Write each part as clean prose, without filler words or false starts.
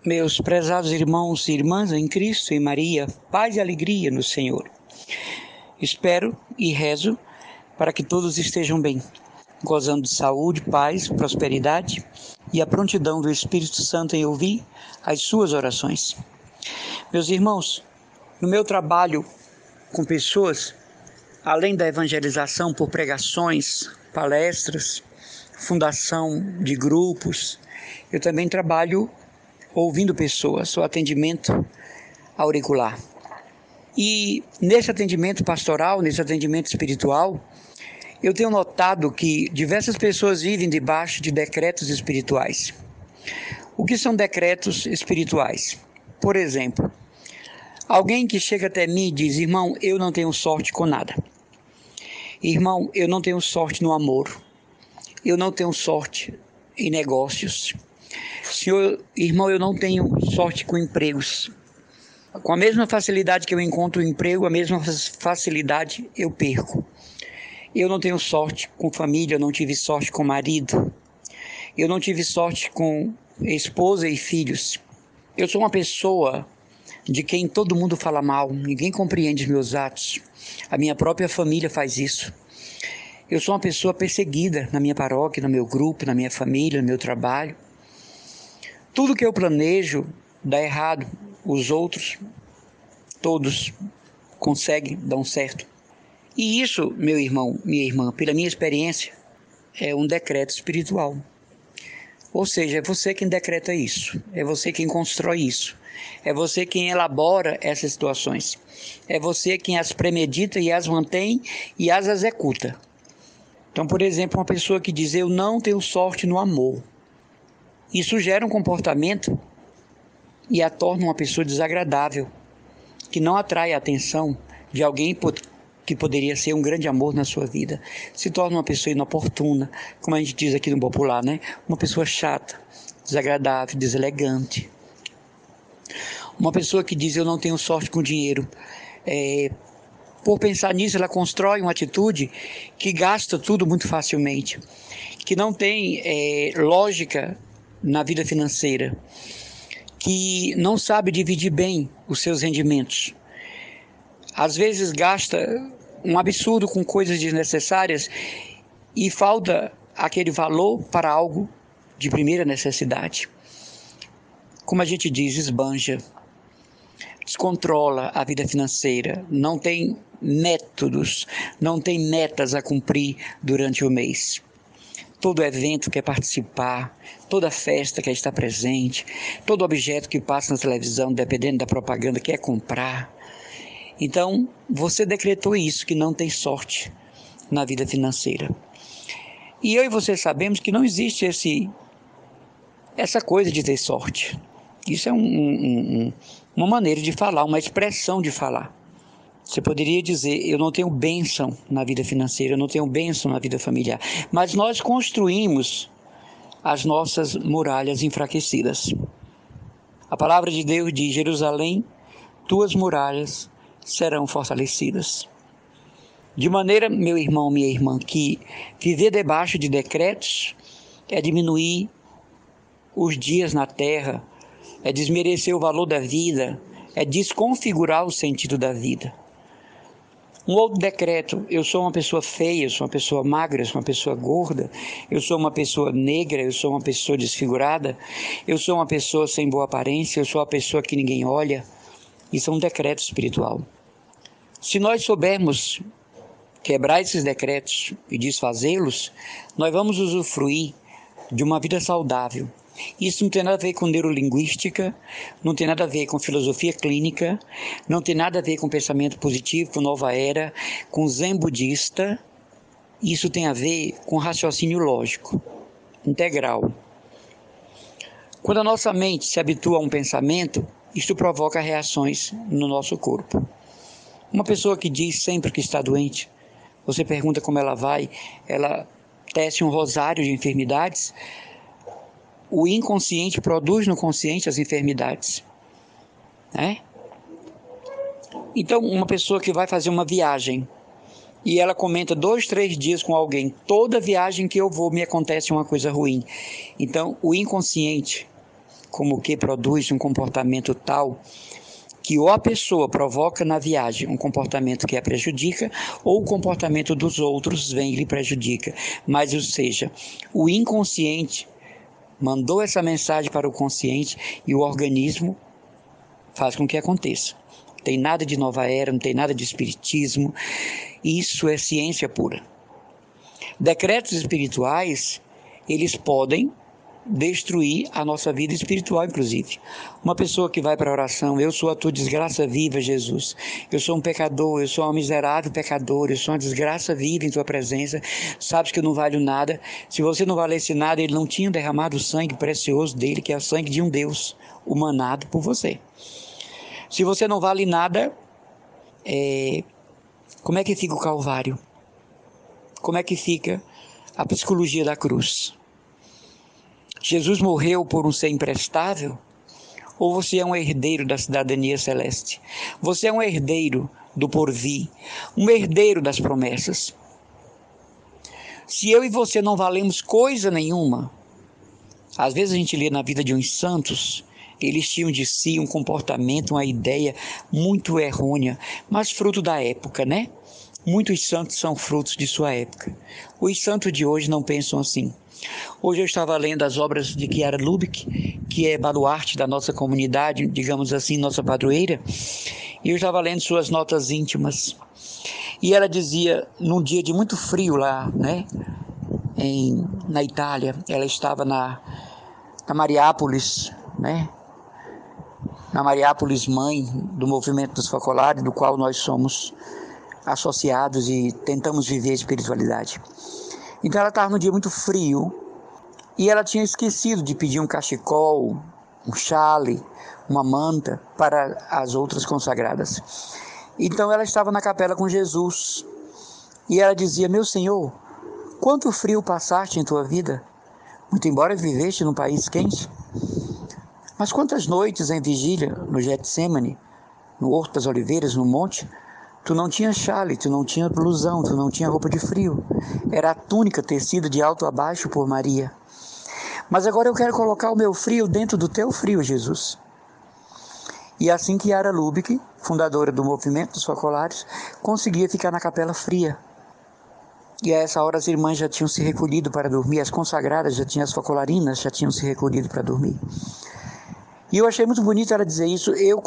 Meus prezados irmãos e irmãs em Cristo e Maria, paz e alegria no Senhor. Espero e rezo para que todos estejam bem, gozando de saúde, paz, prosperidade e a prontidão do Espírito Santo em ouvir as suas orações. Meus irmãos, no meu trabalho com pessoas, além da evangelização por pregações, palestras, fundação de grupos, eu também trabalho ouvindo pessoas, o atendimento auricular. E nesse atendimento pastoral, nesse atendimento espiritual, eu tenho notado que diversas pessoas vivem debaixo de decretos espirituais. O que são decretos espirituais? Por exemplo, alguém que chega até mim e diz: irmão, eu não tenho sorte com nada. Irmão, eu não tenho sorte no amor. Eu não tenho sorte em negócios. Senhor, irmão, eu não tenho sorte com empregos. Com a mesma facilidade que eu encontro emprego, a mesma facilidade eu perco. Eu não tenho sorte com família, eu não tive sorte com marido. Eu não tive sorte com esposa e filhos. Eu sou uma pessoa de quem todo mundo fala mal, ninguém compreende os meus atos. A minha própria família faz isso. Eu sou uma pessoa perseguida na minha paróquia, no meu grupo, na minha família, no meu trabalho. Tudo que eu planejo dá errado. Os outros, todos, conseguem dar certo. E isso, meu irmão, minha irmã, pela minha experiência, é um decreto espiritual. Ou seja, é você quem decreta isso, é você quem constrói isso, é você quem elabora essas situações, é você quem as premedita e as mantém e as executa. Então, por exemplo, uma pessoa que diz: eu não tenho sorte no amor. Isso gera um comportamento e a torna uma pessoa desagradável, que não atrai a atenção de alguém que poderia ser um grande amor na sua vida. Se torna uma pessoa inoportuna, como a gente diz aqui no popular, né? Uma pessoa chata, desagradável, deselegante. Uma pessoa que diz: eu não tenho sorte com dinheiro. Por pensar nisso, ela constrói uma atitude que gasta tudo muito facilmente, que não tem lógica na vida financeira, que não sabe dividir bem os seus rendimentos. Às vezes gasta um absurdo com coisas desnecessárias e falta aquele valor para algo de primeira necessidade. Como a gente diz, esbanja, descontrola a vida financeira, não tem métodos, não tem metas a cumprir durante o mês. Todo evento quer participar, toda festa quer estar presente, todo objeto que passa na televisão, dependendo da propaganda, quer comprar. Então, você decretou isso, que não tem sorte na vida financeira. E eu e você sabemos que não existe essa coisa de ter sorte. Isso é uma maneira de falar, uma expressão de falar. Você poderia dizer: eu não tenho bênção na vida financeira, eu não tenho bênção na vida familiar. Mas nós construímos as nossas muralhas enfraquecidas. A palavra de Deus diz: Jerusalém, tuas muralhas serão fortalecidas. De maneira, meu irmão, minha irmã, que viver debaixo de decretos é diminuir os dias na terra, é desmerecer o valor da vida, é desconfigurar o sentido da vida. Um outro decreto: eu sou uma pessoa feia, eu sou uma pessoa magra, eu sou uma pessoa gorda, eu sou uma pessoa negra, eu sou uma pessoa desfigurada, eu sou uma pessoa sem boa aparência, eu sou uma pessoa que ninguém olha. Isso é um decreto espiritual. Se nós soubermos quebrar esses decretos e desfazê-los, nós vamos usufruir de uma vida saudável. Isso não tem nada a ver com neurolinguística, não tem nada a ver com filosofia clínica, não tem nada a ver com pensamento positivo, com nova era, com zen budista. Isso tem a ver com raciocínio lógico, integral. Quando a nossa mente se habitua a um pensamento, isto provoca reações no nosso corpo. Uma pessoa que diz sempre que está doente, você pergunta como ela vai, ela tece um rosário de enfermidades. O inconsciente produz no consciente as enfermidades, né? Então, uma pessoa que vai fazer uma viagem e ela comenta 2, 3 dias com alguém: toda viagem que eu vou me acontece uma coisa ruim. Então, o inconsciente como que produz um comportamento tal que ou a pessoa provoca na viagem um comportamento que a prejudica, ou o comportamento dos outros vem e lhe prejudica. Mas, ou seja, o inconsciente mandou essa mensagem para o consciente e o organismo faz com que aconteça. Não tem nada de nova era, não tem nada de espiritismo. Isso é ciência pura. Decretos espirituais, eles podem destruir a nossa vida espiritual, inclusive. Uma pessoa que vai para a oração: eu sou a tua desgraça viva, Jesus. Eu sou um pecador, eu sou um miserável pecador, eu sou uma desgraça viva em tua presença. Sabes que eu não valho nada. Se você não valesse nada, ele não tinha derramado o sangue precioso dele, que é o sangue de um Deus humanado por você. Se você não vale nada, como é que fica o Calvário? Como é que fica a psicologia da cruz? Jesus morreu por um ser imprestável? Ou você é um herdeiro da cidadania celeste? Você é um herdeiro do porvir, um herdeiro das promessas. Se eu e você não valemos coisa nenhuma, às vezes a gente lê na vida de uns santos, eles tinham de si um comportamento, uma ideia muito errônea, mas fruto da época, né? Muitos santos são frutos de sua época. Os santos de hoje não pensam assim. Hoje eu estava lendo as obras de Chiara Lubich, que é baluarte da nossa comunidade, digamos assim, nossa padroeira, e eu estava lendo suas notas íntimas. E ela dizia, num dia de muito frio lá, né, na Itália, ela estava na Mariápolis, né, na Mariápolis mãe do movimento dos focolares, do qual nós somos associados e tentamos viver a espiritualidade. Então ela estava num dia muito frio e ela tinha esquecido de pedir um cachecol, um chale, uma manta para as outras consagradas. Então ela estava na capela com Jesus e ela dizia: meu Senhor, quanto frio passaste em tua vida, muito embora viveste num país quente. Mas quantas noites em vigília no Getsemane, no Horto das Oliveiras, no monte, tu não tinha chale, tu não tinha blusão, tu não tinha roupa de frio. Era a túnica tecida de alto a baixo por Maria. Mas agora eu quero colocar o meu frio dentro do teu frio, Jesus. E assim que Chiara Lubich, fundadora do movimento dos focolares, conseguia ficar na capela fria. E a essa hora as irmãs já tinham se recolhido para dormir, as consagradas já tinham, as focolarinas já tinham se recolhido para dormir. E eu achei muito bonito ela dizer isso: eu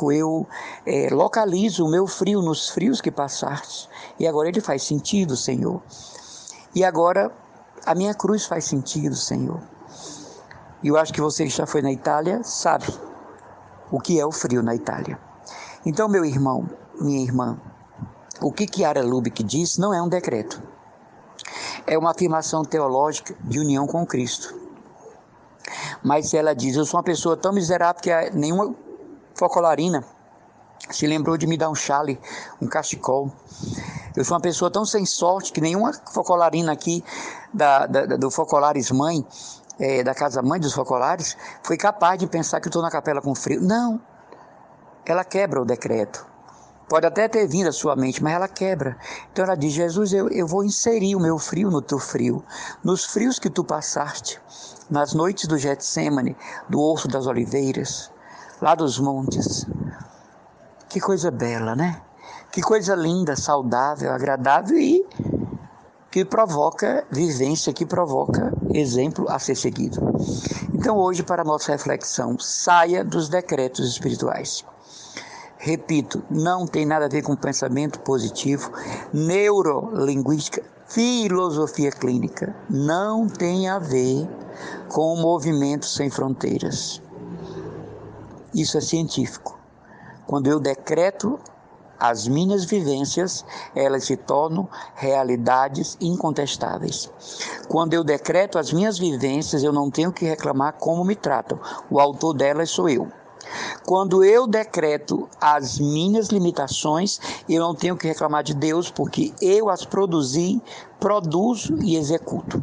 localizo o meu frio nos frios que passaste. E agora ele faz sentido, Senhor. E agora a minha cruz faz sentido, Senhor. E eu acho que você que já foi na Itália sabe o que é o frio na Itália. Então, meu irmão, minha irmã, o que Chiara Lubich diz não é um decreto. É uma afirmação teológica de união com Cristo. Mas ela diz: eu sou uma pessoa tão miserável que nenhuma focolarina se lembrou de me dar um chale, um cachecol. Eu sou uma pessoa tão sem sorte que nenhuma focolarina aqui do Focolares Mãe, da Casa Mãe dos Focolares, foi capaz de pensar que eu estou na capela com frio. Não, ela quebra o decreto. Pode até ter vindo à sua mente, mas ela quebra. Então ela diz: Jesus, eu vou inserir o meu frio no teu frio, nos frios que tu passaste, nas noites do Getsemane, do Horto das Oliveiras, lá dos montes. Que coisa bela, né? Que coisa linda, saudável, agradável e que provoca vivência, que provoca exemplo a ser seguido. Então hoje, para a nossa reflexão, saia dos decretos espirituais. Repito, não tem nada a ver com pensamento positivo, neurolinguística, filosofia clínica. Não tem a ver com o movimento sem fronteiras. Isso é científico. Quando eu decreto as minhas vivências, elas se tornam realidades incontestáveis. Quando eu decreto as minhas vivências, eu não tenho que reclamar como me tratam. O autor delas sou eu. Quando eu decreto as minhas limitações, eu não tenho que reclamar de Deus, porque eu as produzi, produzo e executo.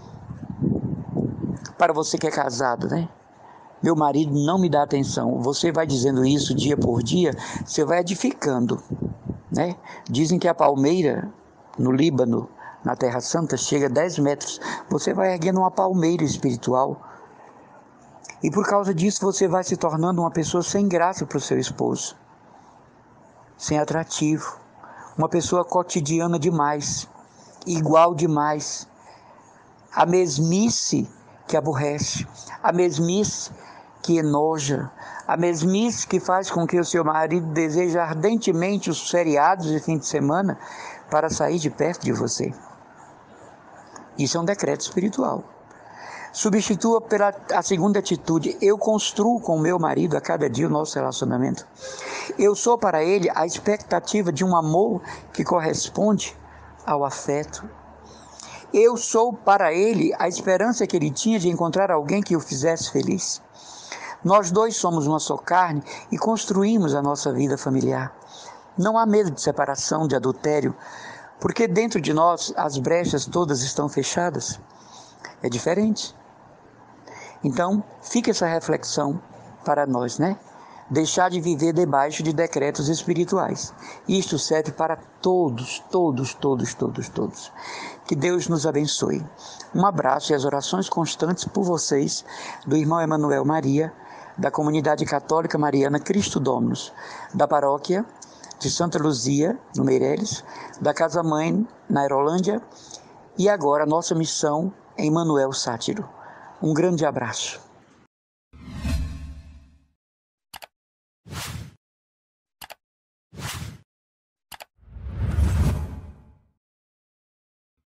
Para você que é casado, né? Meu marido não me dá atenção. Você vai dizendo isso dia por dia, você vai edificando, né? Dizem que a palmeira no Líbano, na Terra Santa, chega a 10 metros. Você vai erguendo uma palmeira espiritual. E por causa disso você vai se tornando uma pessoa sem graça para o seu esposo, sem atrativo, uma pessoa cotidiana demais, igual demais, a mesmice que aborrece, a mesmice que enoja, a mesmice que faz com que o seu marido deseje ardentemente os feriados e fim de semana para sair de perto de você. Isso é um decreto espiritual. Substitua pela a segunda atitude. Eu construo com o meu marido a cada dia o nosso relacionamento. Eu sou para ele a expectativa de um amor que corresponde ao afeto. Eu sou para ele a esperança que ele tinha de encontrar alguém que o fizesse feliz. Nós dois somos uma só carne e construímos a nossa vida familiar. Não há medo de separação, de adultério, porque dentro de nós as brechas todas estão fechadas. É diferente. Então, fica essa reflexão para nós, né? Deixar de viver debaixo de decretos espirituais. Isto serve para todos. Que Deus nos abençoe. Um abraço e as orações constantes por vocês, do irmão Emanuel Maria, da Comunidade Católica Mariana Cristo Dominus, da Paróquia de Santa Luzia, no Meireles, da Casa Mãe, na Aerolândia, e agora a nossa missão em Manoel Sátiro. Um grande abraço.